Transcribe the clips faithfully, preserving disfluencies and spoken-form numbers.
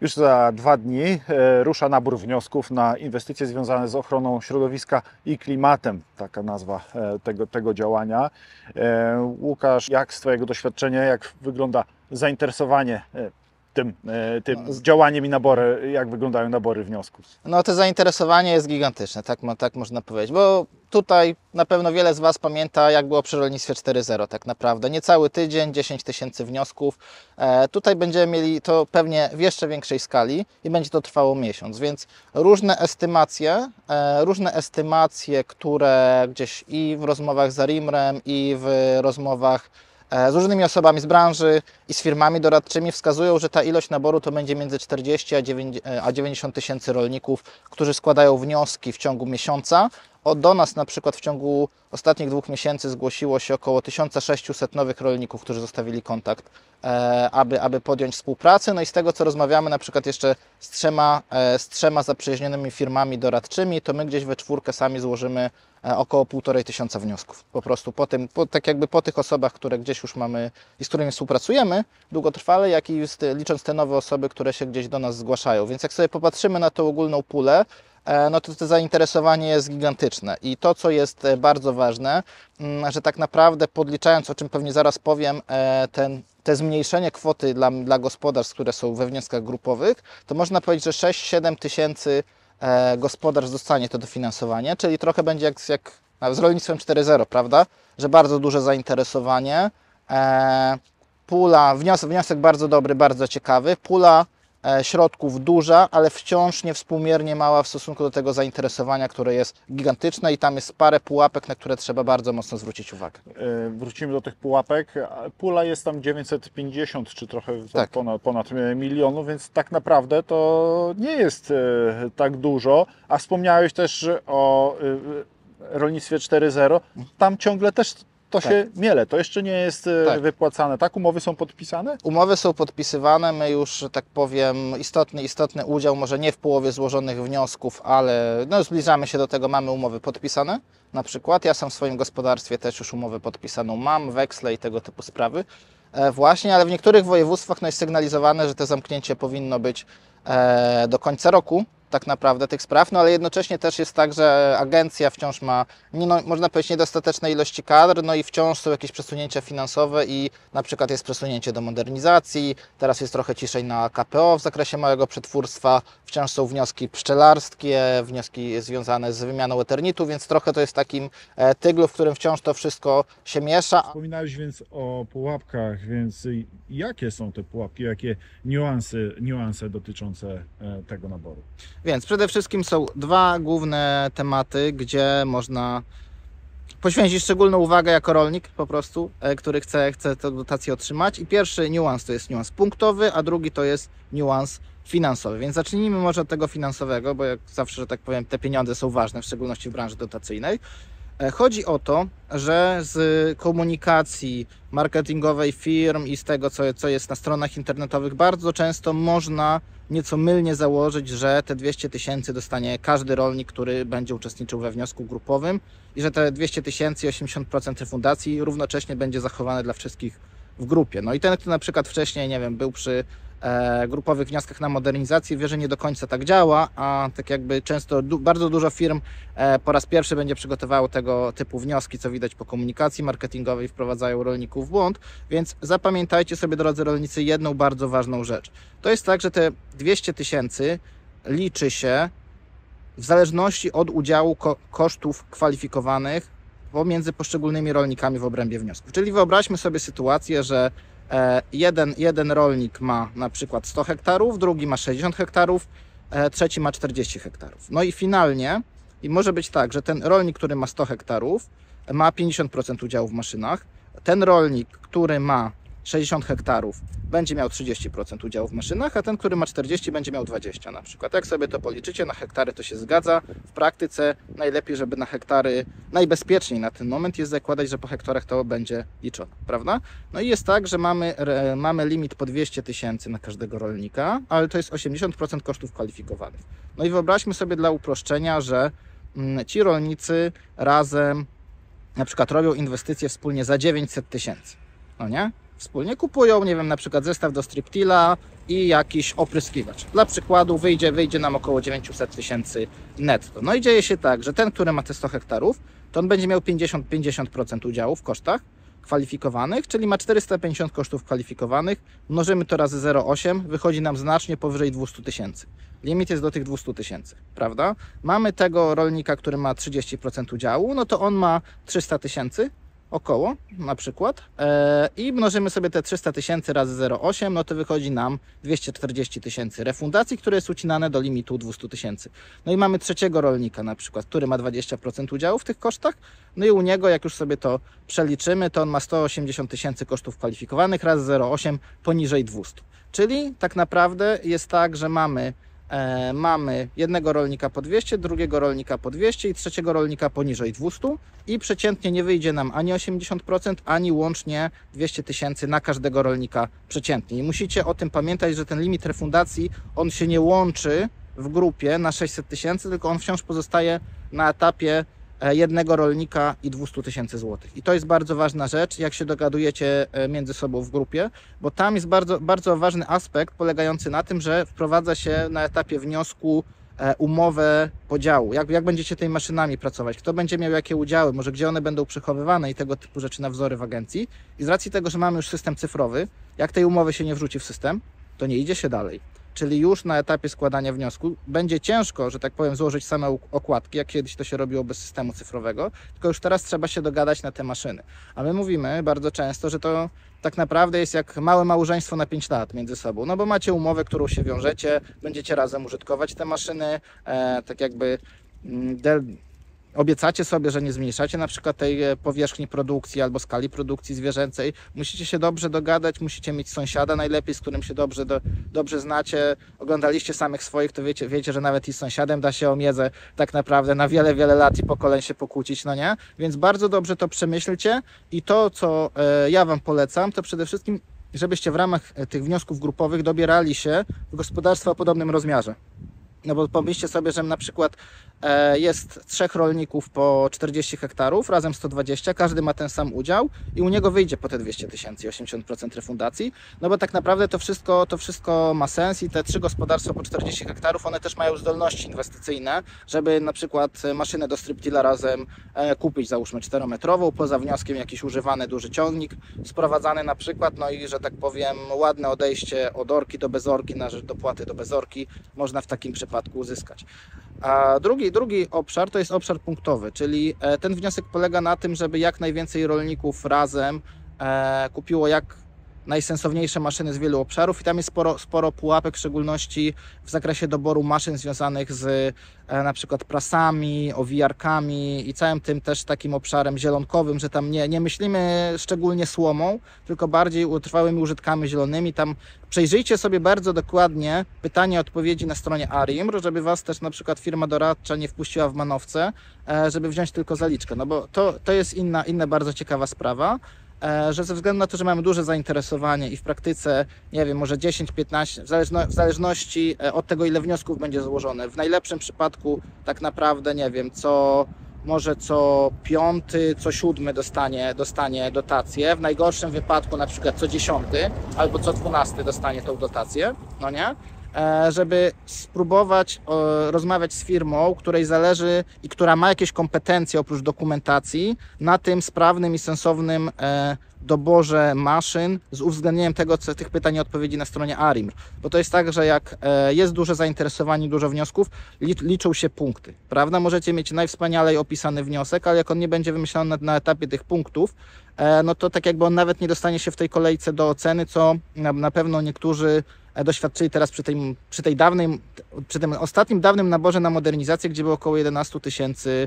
Już za dwa dni e, rusza nabór wniosków na inwestycje związane z ochroną środowiska i klimatem. Taka nazwa e, tego, tego działania. E, Łukasz, jak z Twojego doświadczenia, jak wygląda zainteresowanie e, tym, e, tym No, z- działaniem i nabory, jak wyglądają nabory wniosków? No to zainteresowanie jest gigantyczne, tak, mo- tak można powiedzieć, bo tutaj na pewno wiele z Was pamięta, jak było przy rolnictwie cztery zero tak naprawdę. Niecały tydzień, dziesięć tysięcy wniosków. E, tutaj będziemy mieli to pewnie w jeszcze większej skali i będzie to trwało miesiąc, więc różne estymacje, e, różne estymacje, które gdzieś i w rozmowach z Arimrem, i w rozmowach e, z różnymi osobami z branży i z firmami doradczymi wskazują, że ta ilość naboru to będzie między czterdzieści a dziewięćdziesiąt tysięcy rolników, którzy składają wnioski w ciągu miesiąca. O, do nas na przykład w ciągu ostatnich dwóch miesięcy zgłosiło się około tysiąc sześćset nowych rolników, którzy zostawili kontakt, e, aby, aby podjąć współpracę. No i z tego, co rozmawiamy na przykład jeszcze z trzema, e, z trzema zaprzyjaźnionymi firmami doradczymi, to my gdzieś we czwórkę sami złożymy e, około półtorej tysiąca wniosków. Po prostu po tym, po, tak jakby po tych osobach, które gdzieś już mamy i z którymi współpracujemy długotrwale, jak i z, licząc te nowe osoby, które się gdzieś do nas zgłaszają. Więc jak sobie popatrzymy na tą ogólną pulę, e, no to to zainteresowanie jest gigantyczne. I to, co jest e, bardzo ważne, mm, że tak naprawdę podliczając, o czym pewnie zaraz powiem, e, ten, te zmniejszenie kwoty dla, dla gospodarstw, które są we wnioskach grupowych, to można powiedzieć, że sześć siedem tysięcy e, gospodarstw dostanie to dofinansowanie, czyli trochę będzie jak, jak z rolnictwem cztery zero, prawda? Że bardzo duże zainteresowanie. E, pula, wniosek, wniosek bardzo dobry, bardzo ciekawy. Pula e, środków duża, ale wciąż niewspółmiernie mała w stosunku do tego zainteresowania, które jest gigantyczne i tam jest parę pułapek, na które trzeba bardzo mocno zwrócić uwagę. E, Wrócimy do tych pułapek. A Pula jest tam dziewięćset pięćdziesiąt czy trochę Tak. ponad, ponad milionów, więc tak naprawdę to nie jest e, tak dużo. A wspomniałeś też o e, rolnictwie cztery zero. Tam ciągle też to Tak. się miele. To jeszcze nie jest e, Tak. wypłacane. Tak, umowy są podpisane? Umowy są podpisywane, my już, że tak powiem, istotny, istotny udział, może nie w połowie złożonych wniosków, ale no, zbliżamy się do tego, mamy umowy podpisane. Na przykład ja sam w swoim gospodarstwie też już umowę podpisaną mam, weksle i tego typu sprawy. E, właśnie, ale w niektórych województwach no, jest sygnalizowane, że to zamknięcie powinno być e, do końca roku, tak naprawdę tych spraw, no ale jednocześnie też jest tak, że agencja wciąż ma, nie, no, można powiedzieć, niedostateczne ilości kadr, no i wciąż są jakieś przesunięcia finansowe i na przykład jest przesunięcie do modernizacji, teraz jest trochę ciszej na K P O w zakresie małego przetwórstwa, wciąż są wnioski pszczelarskie, wnioski związane z wymianą eternitu, więc trochę to jest takim e, tyglu, w którym wciąż to wszystko się miesza. Wspominałeś więc o pułapkach, więc jakie są te pułapki, jakie niuanse, niuanse dotyczące e, tego naboru? Więc przede wszystkim są dwa główne tematy, gdzie można poświęcić szczególną uwagę jako rolnik po prostu, e, który chce, chce tę dotację otrzymać. I pierwszy niuans to jest niuans punktowy, a drugi to jest niuans finansowy. Więc zacznijmy może od tego finansowego, bo jak zawsze, że tak powiem, te pieniądze są ważne, w szczególności w branży dotacyjnej. E, Chodzi o to, że z komunikacji marketingowej firm i z tego, co, co jest na stronach internetowych, bardzo często można nieco mylnie założyć, że te dwieście tysięcy dostanie każdy rolnik, który będzie uczestniczył we wniosku grupowym i że te dwieście tysięcy i osiemdziesiąt procent refundacji równocześnie będzie zachowane dla wszystkich w grupie. No i ten, kto na przykład wcześniej, nie wiem, był przy e, grupowych wnioskach na modernizację, wie, że nie do końca tak działa, a tak jakby często du bardzo dużo firm e, po raz pierwszy będzie przygotowało tego typu wnioski, co widać po komunikacji marketingowej, wprowadzają rolników w błąd, więc zapamiętajcie sobie, drodzy rolnicy, jedną bardzo ważną rzecz. To jest tak, że te dwieście tysięcy liczy się w zależności od udziału ko kosztów kwalifikowanych pomiędzy poszczególnymi rolnikami w obrębie wniosków. Czyli wyobraźmy sobie sytuację, że e, jeden, jeden rolnik ma na przykład sto hektarów, drugi ma sześćdziesiąt hektarów, e, trzeci ma czterdzieści hektarów. No i finalnie i może być tak, że ten rolnik, który ma sto hektarów, ma pięćdziesiąt procent udziału w maszynach. Ten rolnik, który ma sześćdziesiąt hektarów, będzie miał trzydzieści procent udziału w maszynach, a ten, który ma czterdzieści, będzie miał dwadzieścia procent na przykład. Jak sobie to policzycie, na hektary to się zgadza. W praktyce najlepiej, żeby na hektary, najbezpieczniej na ten moment jest zakładać, że po hektarach to będzie liczone, prawda? No i jest tak, że mamy, mamy limit po dwieście tysięcy na każdego rolnika, ale to jest osiemdziesiąt procent kosztów kwalifikowanych. No i wyobraźmy sobie dla uproszczenia, że ci rolnicy razem na przykład robią inwestycje wspólnie za dziewięćset tysięcy, no nie? Wspólnie kupują, nie wiem, na przykład zestaw do striptila, i jakiś opryskiwacz. Dla przykładu wyjdzie, wyjdzie nam około dziewięćset tysięcy netto. No i dzieje się tak, że ten, który ma te sto hektarów, to on będzie miał pięćdziesiąt pięćdziesiąt procent udziału w kosztach kwalifikowanych, czyli ma czterysta pięćdziesiąt kosztów kwalifikowanych, mnożymy to razy zero przecinek osiem, wychodzi nam znacznie powyżej dwieście tysięcy. Limit jest do tych dwieście tysięcy, prawda? Mamy tego rolnika, który ma trzydzieści procent udziału, no to on ma trzysta tysięcy około, na przykład, e, i mnożymy sobie te trzysta tysięcy razy zero przecinek osiem, no to wychodzi nam dwieście czterdzieści tysięcy refundacji, które jest ucinane do limitu dwieście tysięcy. No i mamy trzeciego rolnika na przykład, który ma dwadzieścia procent udziału w tych kosztach, no i u niego, jak już sobie to przeliczymy, to on ma sto osiemdziesiąt tysięcy kosztów kwalifikowanych razy zero przecinek osiem poniżej dwieście. Czyli tak naprawdę jest tak, że mamy E, mamy jednego rolnika po dwieście, drugiego rolnika po dwieście i trzeciego rolnika poniżej dwieście i przeciętnie nie wyjdzie nam ani osiemdziesiąt procent, ani łącznie dwieście tysięcy na każdego rolnika przeciętnie. I musicie o tym pamiętać, że ten limit refundacji, on się nie łączy w grupie na sześćset tysięcy, tylko on wciąż pozostaje na etapie jednego rolnika i dwieście tysięcy złotych. I to jest bardzo ważna rzecz, jak się dogadujecie między sobą w grupie, bo tam jest bardzo, bardzo ważny aspekt polegający na tym, że wprowadza się na etapie wniosku umowę podziału. Jak, jak będziecie tymi maszynami pracować, kto będzie miał jakie udziały, może gdzie one będą przechowywane i tego typu rzeczy na wzory w agencji. I z racji tego, że mamy już system cyfrowy, jak tej umowy się nie wrzuci w system, to nie idzie się dalej. Czyli już na etapie składania wniosku będzie ciężko, że tak powiem, złożyć same okładki, jak kiedyś to się robiło bez systemu cyfrowego, tylko już teraz trzeba się dogadać na te maszyny. A my mówimy bardzo często, że to tak naprawdę jest jak małe małżeństwo na pięć lat między sobą, no bo macie umowę, którą się wiążecie, będziecie razem użytkować te maszyny, e, tak jakby del obiecacie sobie, że nie zmniejszacie na przykład tej powierzchni produkcji albo skali produkcji zwierzęcej. Musicie się dobrze dogadać, musicie mieć sąsiada najlepiej, z którym się dobrze, do, dobrze znacie. Oglądaliście samych swoich, to wiecie, wiecie, że nawet i z sąsiadem da się o miedzę tak naprawdę na wiele, wiele lat i pokoleń się pokłócić, no nie? Więc bardzo dobrze to przemyślcie i to, co e, ja Wam polecam, to przede wszystkim, żebyście w ramach tych wniosków grupowych dobierali się w gospodarstwa o podobnym rozmiarze. No bo pomyślcie sobie, że na przykład jest trzech rolników po czterdzieści hektarów, razem sto dwadzieścia, każdy ma ten sam udział i u niego wyjdzie po te dwieście tysięcy i osiemdziesiąt procent refundacji, no bo tak naprawdę to wszystko, to wszystko ma sens i te trzy gospodarstwa po czterdzieści hektarów, one też mają zdolności inwestycyjne, żeby na przykład maszynę do striptila razem kupić, załóżmy czterometrową, poza wnioskiem jakiś używany duży ciągnik, sprowadzany na przykład, no i że tak powiem ładne odejście od orki do bezorki, na rzecz dopłaty do bezorki można w takim przypadku uzyskać. A drugi, drugi obszar to jest obszar punktowy, czyli ten wniosek polega na tym, żeby jak najwięcej rolników razem kupiło jak najsensowniejsze maszyny z wielu obszarów i tam jest sporo, sporo pułapek, w szczególności w zakresie doboru maszyn związanych z na przykład prasami, owijarkami i całym tym też takim obszarem zielonkowym, że tam nie, nie myślimy szczególnie słomą, tylko bardziej trwałymi użytkami zielonymi. Tam przejrzyjcie sobie bardzo dokładnie pytania i odpowiedzi na stronie ARIMR, żeby Was też na przykład firma doradcza nie wpuściła w manowce, żeby wziąć tylko zaliczkę, no bo to, to jest inna, inna bardzo ciekawa sprawa, że ze względu na to, że mamy duże zainteresowanie i w praktyce, nie wiem, może dziesięć piętnaście, w, zależno, w zależności od tego, ile wniosków będzie złożone. W najlepszym przypadku tak naprawdę, nie wiem, co może co piąty, co siódmy dostanie, dostanie dotację. W najgorszym wypadku na przykład co dziesiąty albo co dwunasty dostanie tą dotację, no nie? Żeby spróbować rozmawiać z firmą, której zależy i która ma jakieś kompetencje oprócz dokumentacji na tym sprawnym i sensownym doborze maszyn z uwzględnieniem tego, co tych pytań i odpowiedzi na stronie ARIMR. Bo to jest tak, że jak jest duże zainteresowanie, dużo wniosków, liczą się punkty, prawda? Możecie mieć najwspanialej opisany wniosek, ale jak on nie będzie wymyślony na, na etapie tych punktów, no to tak jakby on nawet nie dostanie się w tej kolejce do oceny, co na, na pewno niektórzy doświadczyli teraz przy tej, przy tej dawnej, przy tym ostatnim dawnym naborze na modernizację, gdzie było około jedenaście tysięcy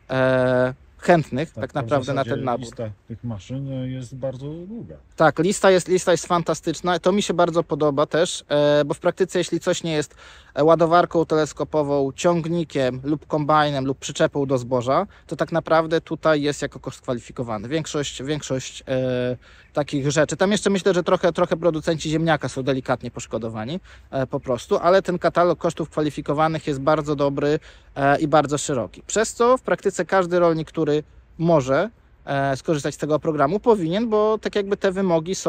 e, chętnych tak, tak naprawdę na ten nabór. Lista tych maszyn jest bardzo długa. Tak, lista jest, lista jest fantastyczna. To mi się bardzo podoba też, e, bo w praktyce jeśli coś nie jest ładowarką teleskopową, ciągnikiem lub kombajnem lub przyczepą do zboża, to tak naprawdę tutaj jest jako koszt kwalifikowany. Większość, większość e, takich rzeczy. Tam jeszcze myślę, że trochę, trochę producenci ziemniaka są delikatnie poszkodowani e, po prostu, ale ten katalog kosztów kwalifikowanych jest bardzo dobry e, i bardzo szeroki. Przez co w praktyce każdy rolnik, który może e, skorzystać z tego programu, powinien, bo tak jakby te wymogi są,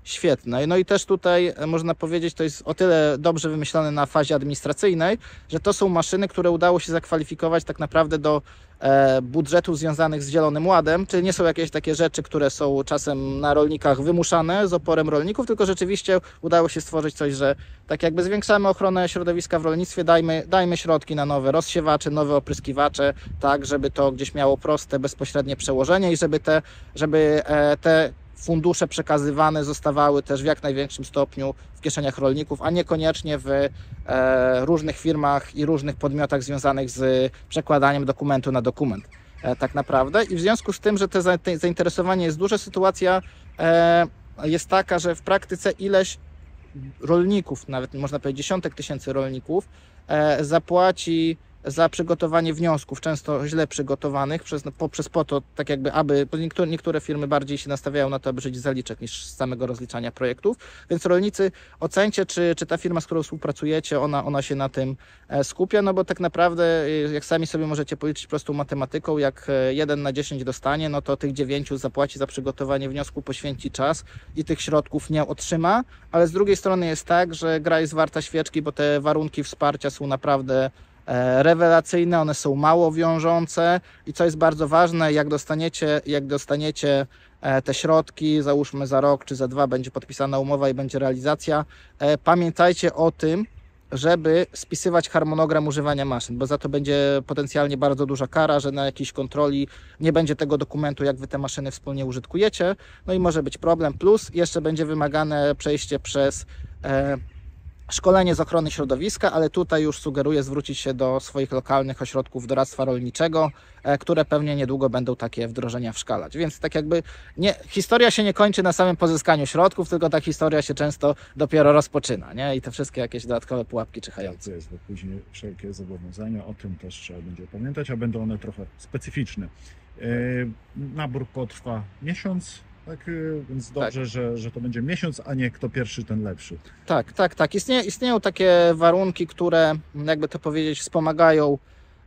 świetne. No i też tutaj można powiedzieć, to jest o tyle dobrze wymyślone na fazie administracyjnej, że to są maszyny, które udało się zakwalifikować tak naprawdę do e, budżetów związanych z Zielonym Ładem, czyli nie są jakieś takie rzeczy, które są czasem na rolnikach wymuszane z oporem rolników, tylko rzeczywiście udało się stworzyć coś, że tak jakby zwiększamy ochronę środowiska w rolnictwie, dajmy, dajmy środki na nowe rozsiewacze, nowe opryskiwacze, tak, żeby to gdzieś miało proste, bezpośrednie przełożenie i żeby te, żeby e, te fundusze przekazywane zostawały też w jak największym stopniu w kieszeniach rolników, a niekoniecznie w e, różnych firmach i różnych podmiotach związanych z przekładaniem dokumentu na dokument e, tak naprawdę. I w związku z tym, że te zainteresowanie jest duże, sytuacja e, jest taka, że w praktyce ileś rolników, nawet można powiedzieć dziesiątek tysięcy rolników, e, zapłaci za przygotowanie wniosków, często źle przygotowanych, przez, poprzez po to, tak jakby, aby, bo niektóre, niektóre firmy bardziej się nastawiają na to, aby żyć z zaliczek niż z samego rozliczania projektów, więc rolnicy ocencie, czy, czy ta firma, z którą współpracujecie, ona, ona się na tym skupia, no bo tak naprawdę, jak sami sobie możecie policzyć prostą matematyką, jak jeden na dziesięć dostanie, no to tych dziewięciu zapłaci za przygotowanie wniosku, poświęci czas i tych środków nie otrzyma, ale z drugiej strony jest tak, że gra jest warta świeczki, bo te warunki wsparcia są naprawdę rewelacyjne, one są mało wiążące i co jest bardzo ważne, jak dostaniecie, jak dostaniecie te środki, załóżmy za rok czy za dwa będzie podpisana umowa i będzie realizacja, pamiętajcie o tym, żeby spisywać harmonogram używania maszyn, bo za to będzie potencjalnie bardzo duża kara, że na jakiejś kontroli nie będzie tego dokumentu, jak wy te maszyny wspólnie użytkujecie, no i może być problem, plus jeszcze będzie wymagane przejście przez e, szkolenie z ochrony środowiska, ale tutaj już sugeruję zwrócić się do swoich lokalnych ośrodków doradztwa rolniczego, które pewnie niedługo będą takie wdrożenia wszkalać. Więc tak jakby nie, historia się nie kończy na samym pozyskaniu środków, tylko ta historia się często dopiero rozpoczyna, nie? I te wszystkie jakieś dodatkowe pułapki czyhające. To jest, bo później wszelkie zobowiązania, o tym też trzeba będzie pamiętać, a będą one trochę specyficzne. E, nabór potrwa miesiąc. Tak, więc dobrze, tak. Że, że to będzie miesiąc, a nie kto pierwszy, ten lepszy. Tak, tak, tak. Istnieje, istnieją takie warunki, które, jakby to powiedzieć, wspomagają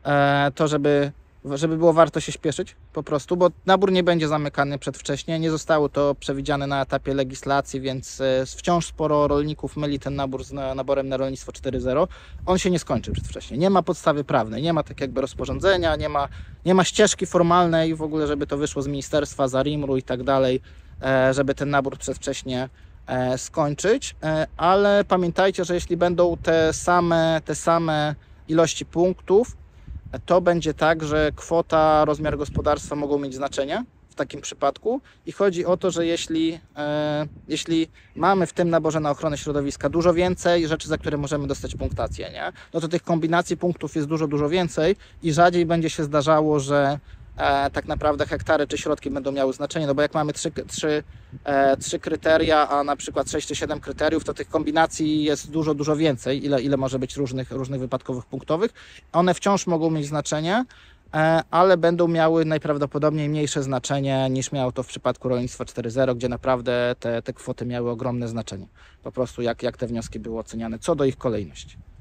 e, to, żeby, żeby było warto się śpieszyć po prostu, bo nabór nie będzie zamykany przedwcześnie. Nie zostało to przewidziane na etapie legislacji, więc e, wciąż sporo rolników myli ten nabór z na, naborem na rolnictwo cztery zero. On się nie skończy przedwcześnie. Nie ma podstawy prawnej, nie ma tak jakby rozporządzenia, nie ma, nie ma ścieżki formalnej w ogóle, żeby to wyszło z ministerstwa, z arimru i tak dalej, e, żeby ten nabór przedwcześnie e, skończyć, e, ale pamiętajcie, że jeśli będą te same, te same ilości punktów, to będzie tak, że kwota, rozmiar gospodarstwa mogą mieć znaczenie w takim przypadku i chodzi o to, że jeśli, e, jeśli mamy w tym naborze na ochronę środowiska dużo więcej rzeczy, za które możemy dostać punktację, nie? No to tych kombinacji punktów jest dużo, dużo więcej i rzadziej będzie się zdarzało, że e, tak naprawdę hektary czy środki będą miały znaczenie, no bo jak mamy trzy, trzy, e, trzy kryteria, a na przykład sześć czy siedem kryteriów, to tych kombinacji jest dużo, dużo więcej, ile, ile może być różnych, różnych wypadkowych punktowych. One wciąż mogą mieć znaczenie, e, ale będą miały najprawdopodobniej mniejsze znaczenie niż miało to w przypadku rolnictwa cztery zero, gdzie naprawdę te, te kwoty miały ogromne znaczenie. Po prostu jak, jak te wnioski były oceniane, co do ich kolejności.